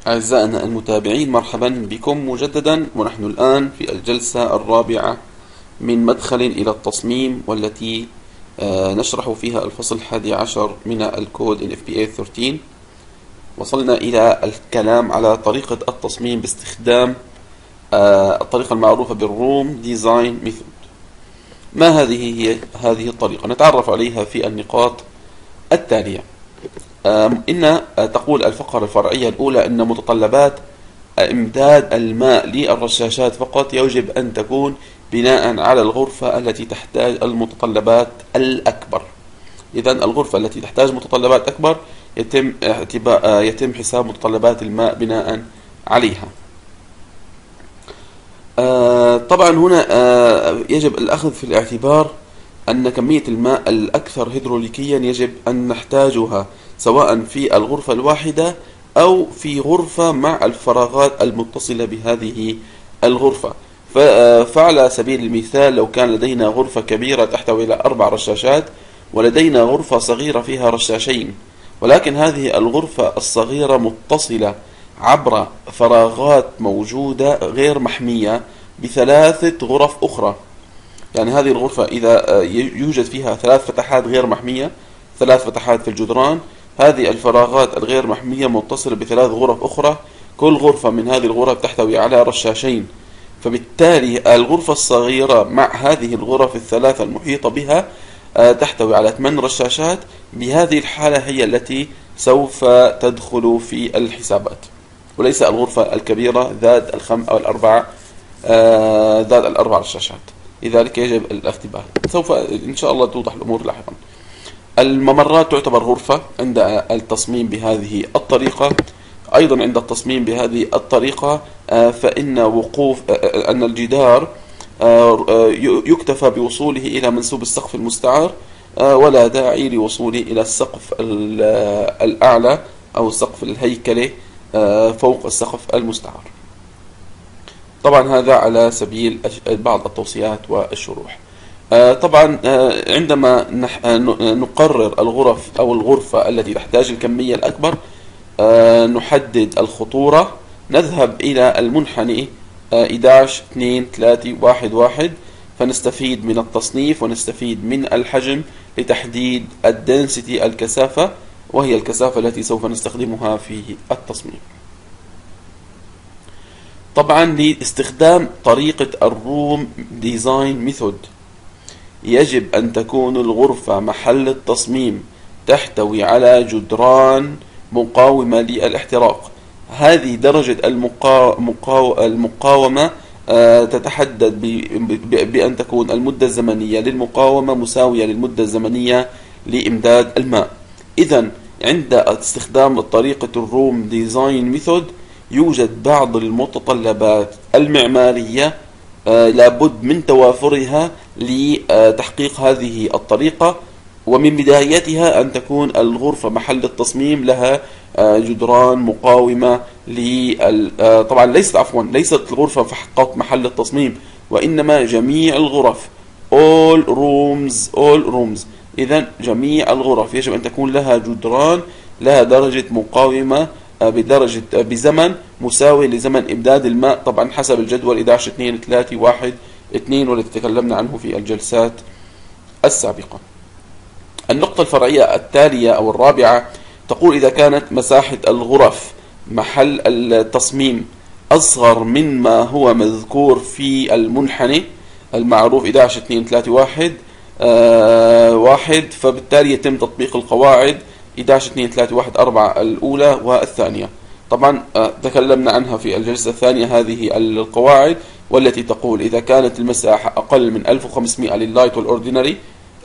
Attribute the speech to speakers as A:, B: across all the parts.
A: أعزائنا المتابعين، مرحبا بكم مجددا، ونحن الآن في الجلسة الرابعة من مدخل إلى التصميم، والتي نشرح فيها الفصل 11 من الكود NFPA 13. وصلنا إلى الكلام على طريقة التصميم باستخدام الطريقة المعروفة بالروم ديزاين ميثود. ما هذه الطريقة؟ نتعرف عليها في النقاط التالية. تقول الفقرة الفرعية الأولى أن متطلبات إمداد الماء للرشاشات فقط يجب أن تكون بناء على الغرفة التي تحتاج المتطلبات الأكبر. إذن الغرفة التي تحتاج متطلبات أكبر يتم حساب متطلبات الماء بناء عليها. طبعا هنا يجب الأخذ في الاعتبار أن كمية الماء الأكثر هيدروليكيا يجب أن نحتاجها سواء في الغرفة الواحدة أو في غرفة مع الفراغات المتصلة بهذه الغرفة. فعلى سبيل المثال، لو كان لدينا غرفة كبيرة تحتوي على 4 رشاشات ولدينا غرفة صغيرة فيها رشاشين، ولكن هذه الغرفة الصغيرة متصلة عبر فراغات موجودة غير محمية ب3 غرف أخرى. يعني هذه الغرفة إذا يوجد فيها 3 فتحات غير محمية، 3 فتحات في الجدران، هذه الفراغات الغير محمية متصلة ب3 غرف أخرى، كل غرفة من هذه الغرف تحتوي على رشاشين. فبالتالي الغرفة الصغيرة مع هذه الغرف ال3 المحيطة بها تحتوي على 8 رشاشات. بهذه الحالة هي التي سوف تدخل في الحسابات، وليس الغرفة الكبيرة ذات ذات ال4 رشاشات. لذلك يجب الاختبار. سوف إن شاء الله توضح الأمور لاحقا. الممرات تعتبر غرفة عند التصميم بهذه الطريقة. أيضا عند التصميم بهذه الطريقة أن الجدار يكتفى بوصوله إلى منسوب السقف المستعار، ولا داعي لوصوله إلى السقف الأعلى أو السقف الهيكلي فوق السقف المستعار. طبعا هذا على سبيل بعض التوصيات والشروح. طبعا عندما نقرر الغرف أو الغرفة التي تحتاج الكمية الأكبر، نحدد الخطورة، نذهب إلى المنحنى 11 2 3 1 1، فنستفيد من التصنيف ونستفيد من الحجم لتحديد الدنسيتي الكثافة، وهي الكثافة التي سوف نستخدمها في التصميم. طبعا لاستخدام طريقة الروم ديزاين ميثود يجب أن تكون الغرفة محل التصميم تحتوي على جدران مقاومة للاحتراق. هذه درجة المقاومة تتحدد بأن تكون المدة الزمنية للمقاومة مساوية للمدة الزمنية لإمداد الماء. إذن عند استخدام طريقة الروم ديزاين ميثود يوجد بعض المتطلبات المعمارية لابد من توافرها لتحقيق هذه الطريقة. ومن بدايتها أن تكون الغرفة محل التصميم لها جدران مقاومة طبعا ليست الغرفة فقط محل التصميم، وإنما جميع الغرف all rooms. إذن جميع الغرف يجب أن تكون لها جدران لها درجة مقاومة بزمن مساوي لزمن إمداد الماء، طبعا حسب الجدول 11 2 3 1 2 والذي تكلمنا عنه في الجلسات السابقة. النقطة الفرعية التالية أو الرابعة تقول إذا كانت مساحة الغرف محل التصميم أصغر من ما هو مذكور في المنحنى المعروف 11 2 3 1 فبالتالي يتم تطبيق القواعد 11 2 3 1 4 الأولى والثانية. طبعا تكلمنا عنها في الجلسة الثانية هذه القواعد، والتي تقول إذا كانت المساحة أقل من 1500 لللايت والأوردينري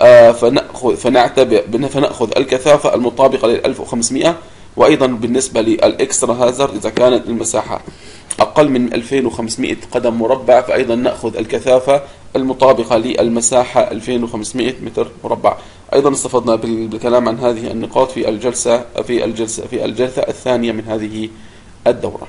A: فنأخذ الكثافة المطابقة لل 1500. وأيضا بالنسبة للإكسترا هازارد إذا كانت المساحة أقل من 2500 قدم مربع فأيضا نأخذ الكثافة المطابقة للمساحة 2500 متر مربع. أيضا استفدنا بالكلام عن هذه النقاط في الجلسة الثانية من هذه الدورة.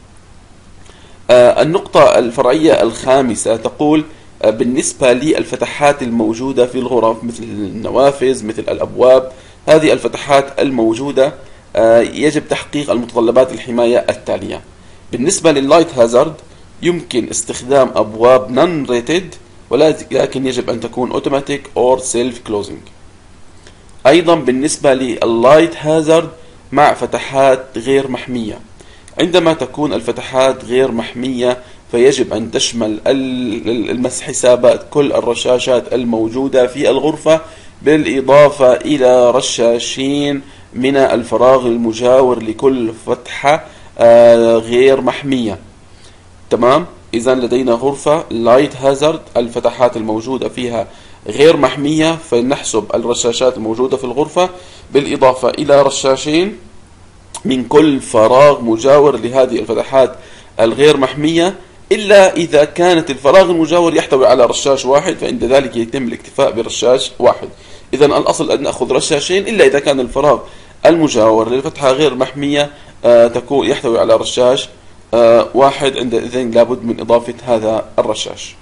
A: النقطة الفرعية الخامسة تقول بالنسبة للفتحات الموجودة في الغرف مثل النوافذ مثل الأبواب، هذه الفتحات الموجودة يجب تحقيق المتطلبات الحماية التالية. بالنسبة لللايت هازارد يمكن استخدام أبواب نون ريتد، ولكن يجب أن تكون اوتوماتيك أو سيلف كلوزنج. أيضا بالنسبة لللايت هازارد مع فتحات غير محمية، عندما تكون الفتحات غير محمية فيجب أن تشمل المسح حسابات كل الرشاشات الموجودة في الغرفة، بالإضافة إلى رشاشين من الفراغ المجاور لكل فتحة غير محمية. تمام؟ إذا لدينا غرفة لايت هازارد الفتحات الموجودة فيها غير محمية، فنحسب الرشاشات الموجودة في الغرفة بالإضافة إلى رشاشين من كل فراغ مجاور لهذه الفتحات الغير محمية، إلا إذا كانت الفراغ المجاور يحتوي على رشاش واحد، فعند ذلك يتم الاكتفاء برشاش واحد. إذا الأصل أن نأخذ رشاشين، إلا إذا كان الفراغ المجاور للفتحة غير محمية تكون يحتوي على رشاش واحد، عندئذ لابد من إضافة هذا الرشاش.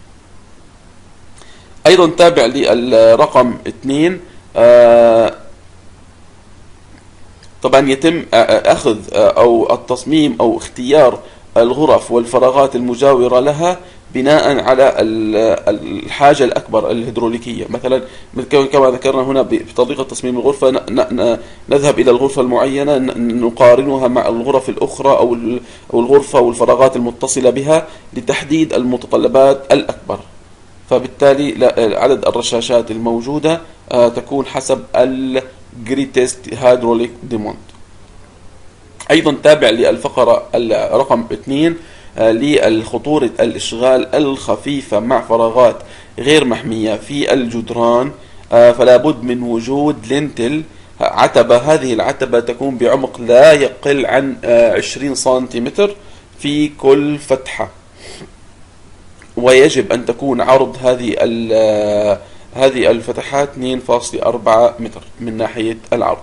A: أيضا تابع للرقم 2 طبعا يتم أخذ أو التصميم أو اختيار الغرف والفراغات المجاورة لها بناء على الحاجة الأكبر الهيدروليكية. مثلا كما ذكرنا هنا بطريقة تصميم الغرفة نذهب إلى الغرفة المعينة نقارنها مع الغرف الأخرى أو الغرفة والفراغات المتصلة بها لتحديد المتطلبات الأكبر، فبالتالي عدد الرشاشات الموجودة تكون حسب الجريتست هيدروليك ديموند. أيضا تابع للفقرة رقم 2 للخطورة الإشغال الخفيفة مع فراغات غير محمية في الجدران، فلا بد من وجود لينتل عتبة. هذه العتبة تكون بعمق لا يقل عن 20 سنتيمتر في كل فتحة، ويجب أن تكون عرض هذه الفتحات 2.4 متر من ناحية العرض.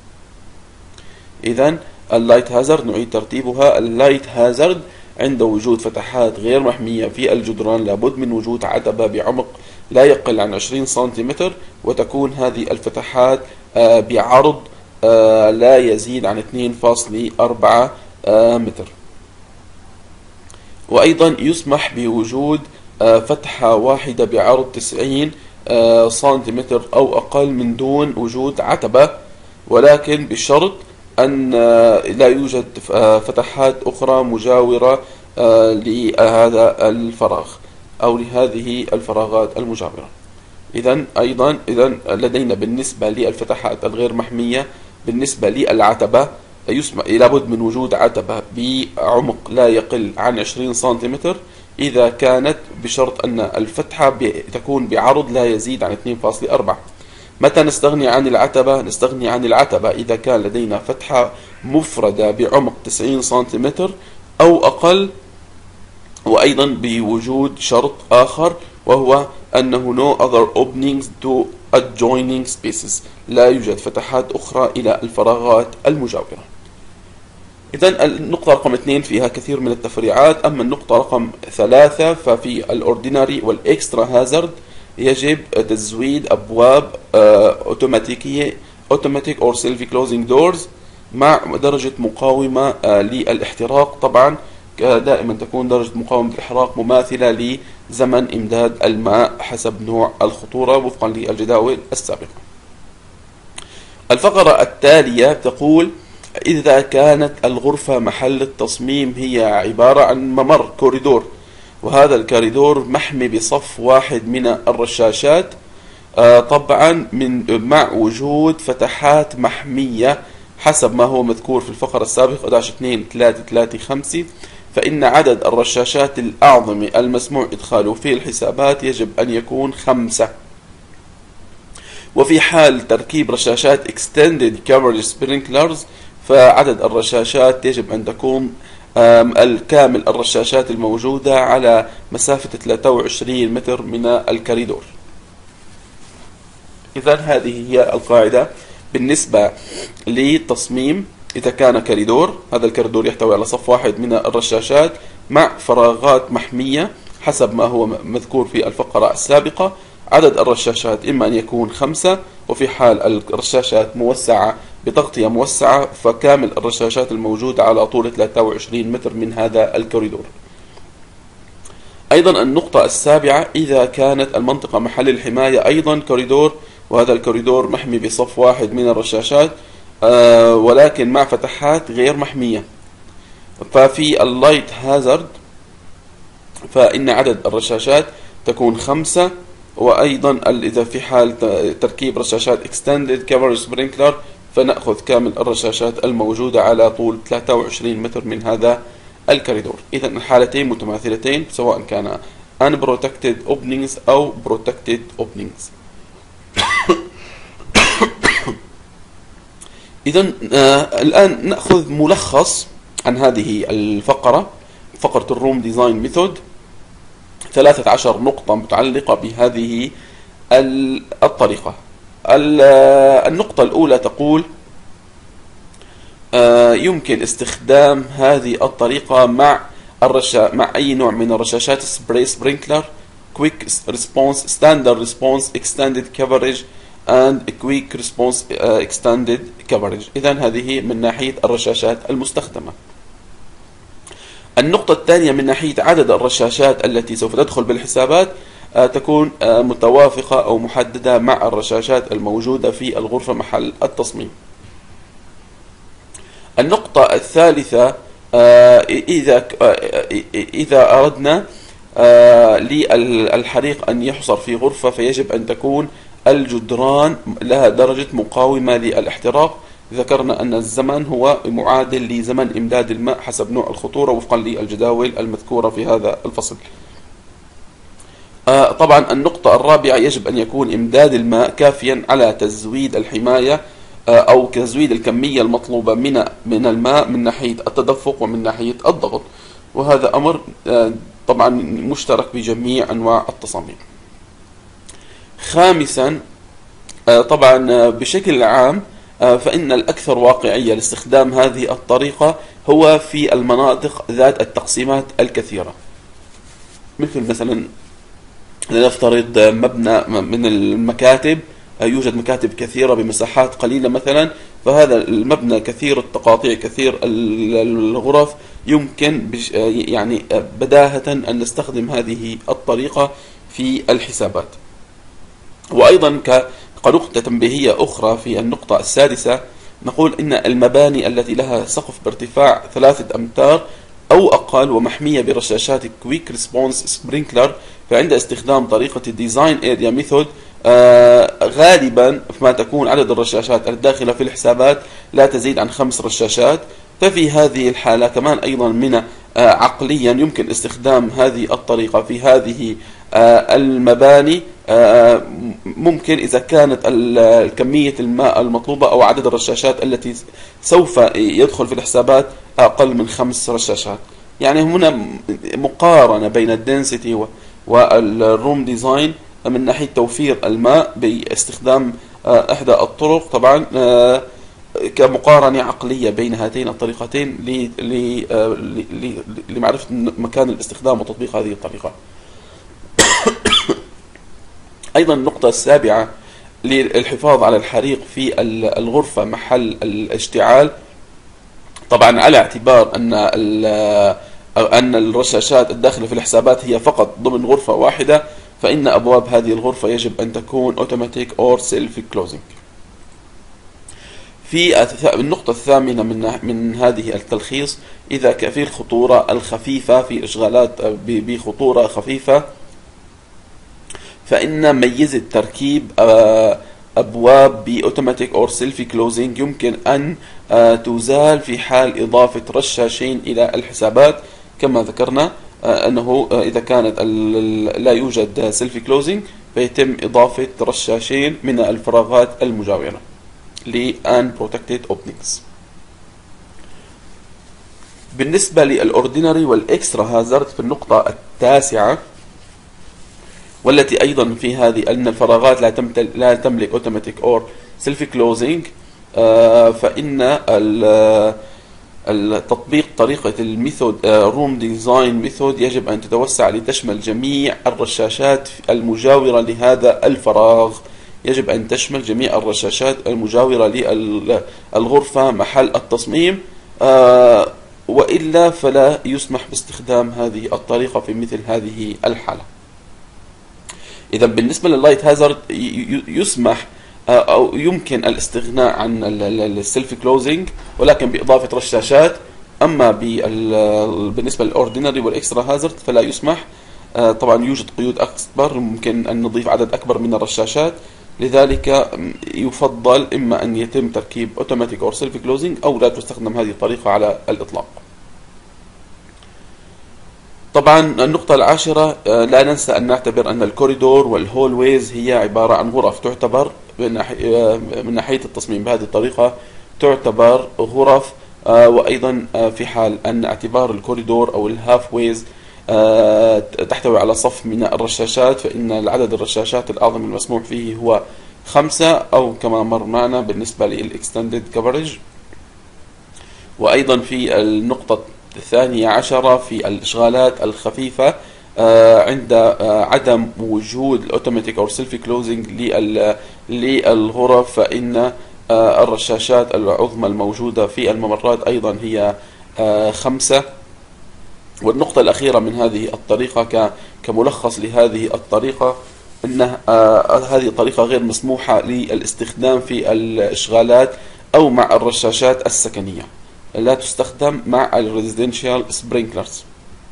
A: إذن اللايت هازارد نعيد ترتيبها. اللايت هازارد عند وجود فتحات غير محمية في الجدران لابد من وجود عتبة بعمق لا يقل عن 20 سنتيمتر، وتكون هذه الفتحات بعرض لا يزيد عن 2.4 متر. وأيضا يسمح بوجود فتحة واحدة بعرض 90 سنتيمتر أو أقل من دون وجود عتبة، ولكن بشرط أن لا يوجد فتحات أخرى مجاورة لهذا الفراغ أو لهذه الفراغات المجاورة. إذن لدينا بالنسبة للفتحات الغير محمية بالنسبة للعتبة لابد من وجود عتبة بعمق لا يقل عن 20 سنتيمتر إذا كانت، بشرط أن الفتحة تكون بعرض لا يزيد عن 2.4. متى نستغني عن العتبة؟ نستغني عن العتبة إذا كان لدينا فتحة مفردة بعمق 90 سنتيمتر أو أقل، وأيضا بوجود شرط آخر وهو أنه no other openings to adjoining spaces، لا يوجد فتحات أخرى إلى الفراغات المجاورة. إذن النقطة رقم 2 فيها كثير من التفريعات. أما النقطة رقم 3 ففي الأورديناري والإكسترا هازارد يجب تزويد أبواب أوتوماتيكية automatic or self closing doors مع درجة مقاومة للاحتراق. طبعا دائما تكون درجة مقاومة الاحتراق مماثلة لزمن إمداد الماء حسب نوع الخطورة وفقا للجداول السابقة. الفقرة التالية تقول إذا كانت الغرفة محل التصميم هي عبارة عن ممر كوريدور، وهذا الكوريدور محمي بصف واحد من الرشاشات، طبعا مع وجود فتحات محمية حسب ما هو مذكور في الفقرة السابقة 2.3.3.5، فإن عدد الرشاشات الأعظم المسموح إدخاله في الحسابات يجب أن يكون 5. وفي حال تركيب رشاشات Extended Coverage Sprinklers فعدد الرشاشات يجب أن تكون الكامل الرشاشات الموجودة على مسافة 23 متر من الكوريدور. إذن هذه هي القاعدة بالنسبة للتصميم. إذا كان كوريدور، هذا الكوريدور يحتوي على صف واحد من الرشاشات مع فراغات محمية حسب ما هو مذكور في الفقرة السابقة، عدد الرشاشات إما أن يكون 5، وفي حال الرشاشات موسعة بتغطية موسعة، فكامل الرشاشات الموجودة على طول 23 متر من هذا الكوريدور. أيضا النقطة السابعة، إذا كانت المنطقة محل الحماية أيضا كوريدور، وهذا الكوريدور محمي بصف واحد من الرشاشات ولكن مع فتحات غير محمية، ففي اللايت هازارد فإن عدد الرشاشات تكون 5. وأيضا إذا في حال تركيب رشاشات Extended Coverage Sprinkler فنأخذ كامل الرشاشات الموجودة على طول 23 متر من هذا الكوريدور. إذا الحالتين متماثلتين سواء كان Unprotected Openings أو Protected Openings. إذا الآن نأخذ ملخص عن هذه الفقرة، فقرة الروم ديزاين ميثود. 13 نقطة متعلقة بهذه الطريقة. النقطة الأولى تقول يمكن استخدام هذه الطريقة مع أي نوع من الرشاشات: سبراي سبرينكلر، كويك ريسبونس، ستاندرد ريسبونس، اكستندد كفرج and quick response extended coverage. إذن هذه من ناحية الرشاشات المستخدمة. النقطة الثانية من ناحية عدد الرشاشات التي سوف تدخل بالحسابات تكون متوافقة أو محددة مع الرشاشات الموجودة في الغرفة محل التصميم. النقطة الثالثة، إذا أردنا للحريق أن يحصر في غرفة فيجب أن تكون الجدران لها درجة مقاومة للاحتراق. ذكرنا أن الزمن هو معادل لزمن إمداد الماء حسب نوع الخطورة وفقا للجداول المذكورة في هذا الفصل. طبعا النقطة الرابعة، يجب أن يكون إمداد الماء كافيا على تزويد الحماية أو تزويد الكمية المطلوبة من الماء من ناحية التدفق ومن ناحية الضغط، وهذا أمر طبعا مشترك بجميع أنواع التصاميم. خامسا، طبعا بشكل عام فإن الأكثر واقعية لاستخدام هذه الطريقة هو في المناطق ذات التقسيمات الكثيرة، مثلا لنفترض مبنى من المكاتب، يوجد مكاتب كثيرة بمساحات قليلة مثلا، فهذا المبنى كثير التقاطيع كثير الغرف، يمكن يعني بداهة أن نستخدم هذه الطريقة في الحسابات. وأيضا كنقطة تنبيهية أخرى في النقطة السادسة، نقول إن المباني التي لها سقف بارتفاع 3 أمتار أو أقل ومحمية برشاشات كويك ريسبونس سبرينكلر، فعند استخدام طريقة الديزاين اريا ميثود غالبا ما تكون عدد الرشاشات الداخلة في الحسابات لا تزيد عن 5 رشاشات. ففي هذه الحالة كمان أيضا من عقليا يمكن استخدام هذه الطريقة في هذه المباني، ممكن إذا كانت كمية الماء المطلوبة أو عدد الرشاشات التي سوف يدخل في الحسابات أقل من 5 رشاشات. يعني هنا مقارنة بين الدنسيتي والروم ديزاين من ناحية توفير الماء باستخدام إحدى الطرق، طبعا كمقارنة عقلية بين هاتين الطريقتين لمعرفة مكان الاستخدام وتطبيق هذه الطريقة. أيضا النقطة السابعة، للحفاظ على الحريق في الغرفة محل الاشتعال، طبعا على اعتبار أن الرشاشات الداخلة في الحسابات هي فقط ضمن غرفة واحدة، فإن أبواب هذه الغرفة يجب أن تكون automatic or self closing. في النقطة الثامنة من هذه التلخيص، إذا في الخطورة الخفيفة في إشغالات بخطورة خفيفة، فإن ميزة تركيب أبواب بأوتوماتيك أو سيلفي كلوزنج يمكن أن تزال في حال إضافة رشاشين إلى الحسابات، كما ذكرنا أنه إذا كانت لا يوجد سيلفي كلوزنج فيتم إضافة رشاشين من الفراغات المجاورة لunprotected openings. بالنسبة للأوردينري والإكسترا هازارد في النقطة التاسعة، والتي أيضا في هذه أن الفراغات لا تملك أوتوماتيك أو سيلفي كلوزنج، فإن التطبيق طريقة الميثود روم ديزاين ميثود يجب أن تتوسع لتشمل جميع الرشاشات المجاورة لهذا الفراغ. يجب أن تشمل جميع الرشاشات المجاورة للغرفة محل التصميم، وإلا فلا يسمح باستخدام هذه الطريقة في مثل هذه الحالة. إذا بالنسبة لللايت هازارد يسمح أو يمكن الاستغناء عن السيلف كلوزنج ولكن بإضافة رشاشات. أما بالنسبة للأوردينري والإكسترا هازارد فلا يسمح. طبعا يوجد قيود أكبر، ممكن أن نضيف عدد أكبر من الرشاشات، لذلك يفضل إما أن يتم تركيب أوتوماتيك أو سيلف كلوزنج أو لا تستخدم هذه الطريقة على الإطلاق. طبعا النقطة العاشرة، لا ننسى أن نعتبر أن الكوريدور والهول ويز هي عبارة عن غرف، تعتبر من ناحية التصميم بهذه الطريقة تعتبر غرف. وأيضا في حال أن اعتبار الكوريدور أو الهاف ويز تحتوي على صف من الرشاشات، فإن العدد الرشاشات الأعظم المسموح فيه هو 5، أو كما مر معنا بالنسبة للإكستندد كفرج. وأيضا في النقطة الثانية عشرة في الإشغالات الخفيفة، عند عدم وجود الأوتوماتيك أو سيلف كلوزنج للغرف، فإن الرشاشات العظمى الموجودة في الممرات أيضا هي 5. والنقطة الأخيرة من هذه الطريقة كملخص لهذه الطريقة، أن هذه الطريقة غير مسموحة للاستخدام في الإشغالات أو مع الرشاشات السكنية، لا تستخدم مع الريزيدنشال سبرينكلرز.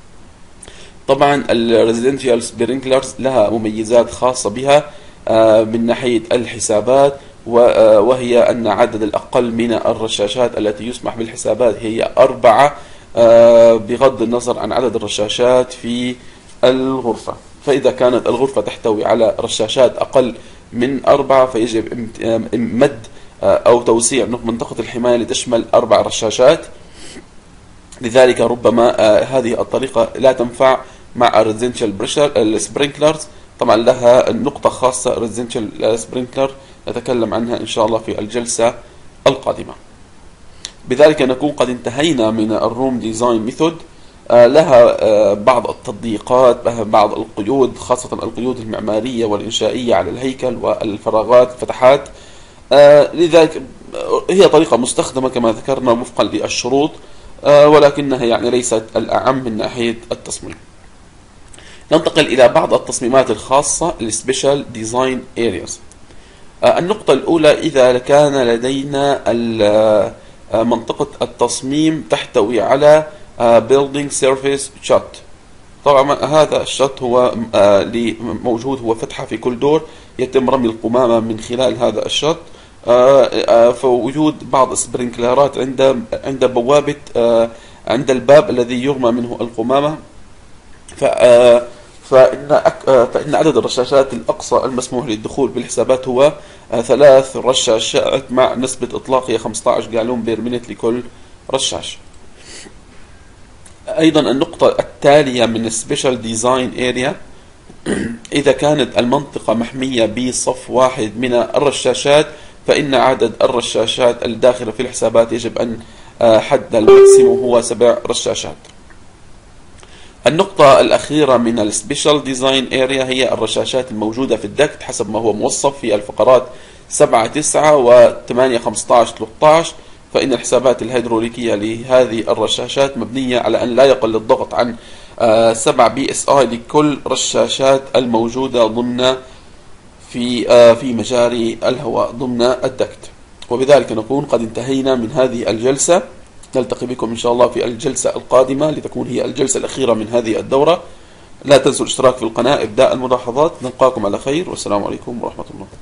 A: طبعا الريزيدنشال سبرينكلرز لها مميزات خاصة بها من ناحية الحسابات، وهي أن عدد الأقل من الرشاشات التي يسمح بالحسابات هي 4، بغض النظر عن عدد الرشاشات في الغرفة. فإذا كانت الغرفة تحتوي على رشاشات أقل من 4 فيجب مد أو توسيع منطقة الحماية لتشمل 4 رشاشات. لذلك ربما هذه الطريقة لا تنفع مع الريزيدنشال سبرينكلرز. طبعا لها نقطة خاصة الريزيدنشال سبرينكلر نتكلم عنها إن شاء الله في الجلسة القادمة. بذلك نكون قد انتهينا من الروم ديزاين ميثود. لها بعض التطبيقات، بعض القيود، خاصة القيود المعمارية والإنشائية على الهيكل والفراغات الفتحات. لذلك هي طريقة مستخدمة كما ذكرنا وفقا للشروط، ولكنها يعني ليست الأعم من ناحية التصميم. ننتقل إلى بعض التصميمات الخاصة للسبيشال ديزاين ارياز. النقطة الأولى، إذا كان لدينا منطقة التصميم تحتوي على building surface shot. طبعا هذا الشط هو موجود، هو فتحة في كل دور يتم رمي القمامة من خلال هذا الشط. فوجود بعض السبرينكلرات عند بوابة عند الباب الذي يرمى منه القمامة، فإن عدد الرشاشات الأقصى المسموح للدخول بالحسابات هو 3 رشاشات مع نسبة إطلاق هي 15 جالون بير مينت لكل رشاش. أيضا النقطة التالية من السبيشال ديزاين اريا، إذا كانت المنطقة محمية بصف واحد من الرشاشات فإن عدد الرشاشات الداخلة في الحسابات يجب أن حد الماكسيموم هو 7 رشاشات. النقطة الأخيرة من السبيشال ديزاين اريا هي الرشاشات الموجودة في الدكت حسب ما هو موصف في الفقرات 7 9 و 8 15 13. فإن الحسابات الهيدروليكية لهذه الرشاشات مبنية على أن لا يقل الضغط عن 7 PSI لكل رشاشات الموجودة ضمن في مجاري الهواء ضمن الدكت. وبذلك نكون قد انتهينا من هذه الجلسة. نلتقي بكم إن شاء الله في الجلسة القادمة لتكون هي الجلسة الأخيرة من هذه الدورة. لا تنسوا الاشتراك في القناة، إبداء الملاحظات. نلقاكم على خير، والسلام عليكم ورحمة الله.